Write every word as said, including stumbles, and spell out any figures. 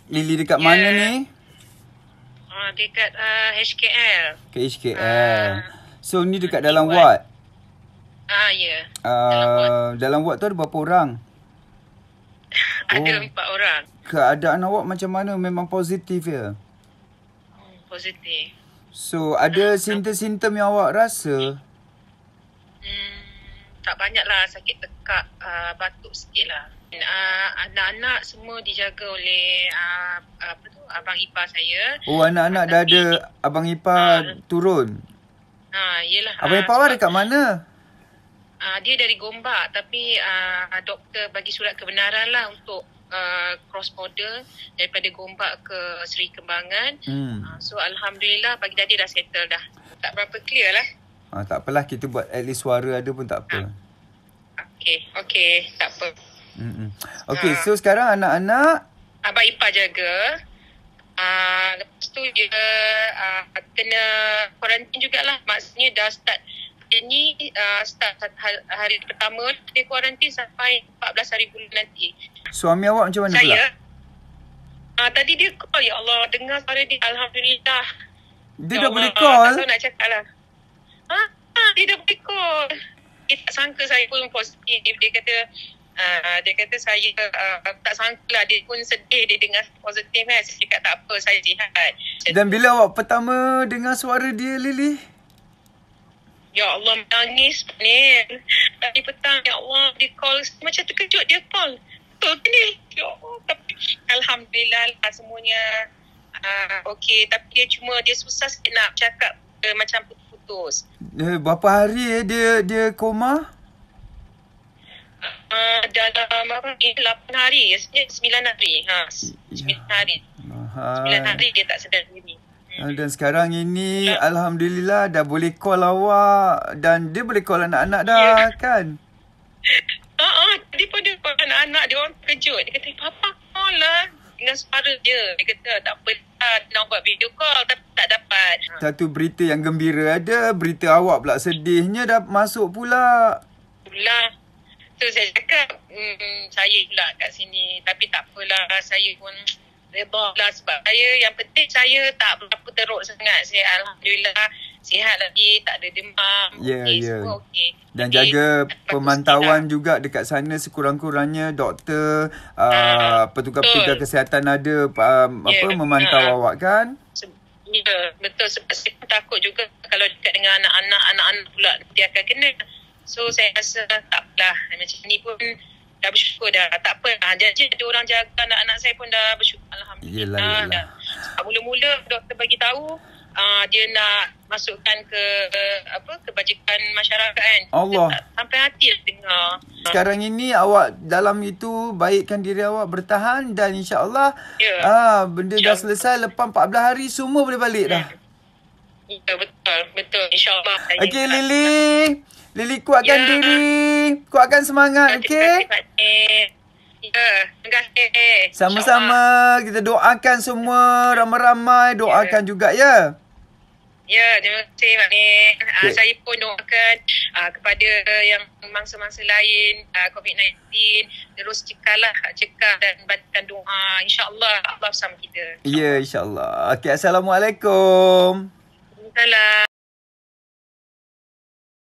Lily dekat Ya. mana ni? Uh, dekat uh, H K L. Ke H K L. Ah. So ni dekat Nanti dalam buat. ward. Ah, ya. Dalam ward. Uh, dalam ward tu ada berapa orang? Ada Oh. empat orang. Keadaan awak macam mana? Memang positif ya? Hmm, positif. So ada simptom-simptom yang awak rasa? Hmm, tak banyak lah, sakit tekak, uh, batuk sikit lah. Uh, anak-anak semua dijaga oleh uh, apa tu, abang ipar saya. Oh, anak-anak dah ada abang ipar turun. Ha, yelah. Abang ah, ipar awak sebab, dekat mana? uh, dia dari Gombak, tapi uh, doktor bagi surat kebenaran lah untuk uh, cross border daripada Gombak ke Seri Kembangan. Hmm. Uh, so Alhamdulillah pagi tadi dah settle dah. Tak berapa clear lah. Ah, tak apalah, kita buat at least suara ada pun tak apa. Okey, okey, tak apa. Hmm. Okey, so sekarang anak-anak Abang ipar jaga. Uh, lepas tu dia uh, kena kuarantin jugalah. Maksudnya dah start dia ni uh, start hari pertama dia kuarantin sampai empat belas hari bulan nanti. suami awak macam mana Saya pula? uh, tadi dia call, ya Allah, dengar suara dia, Alhamdulillah. Dia Ya dah boleh Allah, call? tak tahu nak cakap lah. Ha? ha? Dia dah boleh call. Dia tak sangka saya pun positif. Dia kata Uh, dia kata saya uh, tak sangka lah. Dia pun sedih dia dengar positif kan. Saya cakap tak apa, saya sihat. Dan bila awak pertama dengar suara dia, Lily? Ya Allah, menangis ni. Tadi petang, ya Allah, dia call. Macam terkejut dia call. Betul ke ni? Ya Allah. Tapi Alhamdulillah lah semuanya uh, okey. Tapi dia cuma, dia susah sikit nak cakap uh, macam putus-putus. Eh, berapa hari eh dia dia koma? Uh, dalam apa ni, lapan hari. sembilan hari. Ha, sembilan hari. sembilan hari dia tak sedar diri. Hmm. Dan sekarang ini ya. Alhamdulillah dah boleh call awak. Dan dia boleh call anak-anak dah ya. Kan? Haa, uh, uh, tadi pun dia call anak-anak. Dia orang terkejut. Dia kata, Papa call lah. Dengan suara dia. Dia kata, tak apa lah. Nak buat video call tapi tak dapat. Satu berita yang gembira ada. Berita awak pula sedihnya dah masuk pula. Pula. So saya cakap, hmm, saya pula kat sini. Tapi tak apalah, saya pun reda lah. Sebab saya, yang penting saya tak berapa teruk sangat. Saya Alhamdulillah sihat lagi, tak ada demam. Ya, okay, ya. Semua okey. Dan Jadi, jaga pemantauan juga dekat sana sekurang-kurangnya. Doktor, uh, petugas-petugas kesihatan ada um, yeah, apa memantau uh, awak kan? Ya, betul. Sebab saya takut juga kalau dekat dengan anak-anak, anak-anak pula dia akan kena. So saya rasa tak apalah. Macam ni pun dah bersyukur dah. Tak apa lah. Jadi ada orang jaga anak-anak saya pun dah bersyukur. Alhamdulillah. Yelah, yelah. Sebab mula-mula doktor bagi tahu uh, dia nak masukkan ke uh, apa kebajikan masyarakat kan. Allah. Tak, sampai hati lah dengar. Sekarang ini awak dalam itu baikkan diri awak, bertahan dan insya-Allah ya. ah benda dah selesai. Lepas empat belas hari semua boleh balik dah. Ya, betul. Betul. InsyaAllah. Okey Lily. Lily kuatkan ya. diri. Kuatkan semangat, okey? Ya, terima kasih. Sama-sama. Kita doakan semua ramai-ramai. Doakan ya. juga ya. Ya, terima kasih Mak Nik. Okay. Uh, saya pun doakan uh, kepada yang mangsa-mangsa lain uh, covid sembilan belas. Terus cekalah, cekal dan bantukan doa. InsyaAllah Allah bersama kita. Ya, insyaAllah. Okey, Assalamualaikum. Assalamualaikum.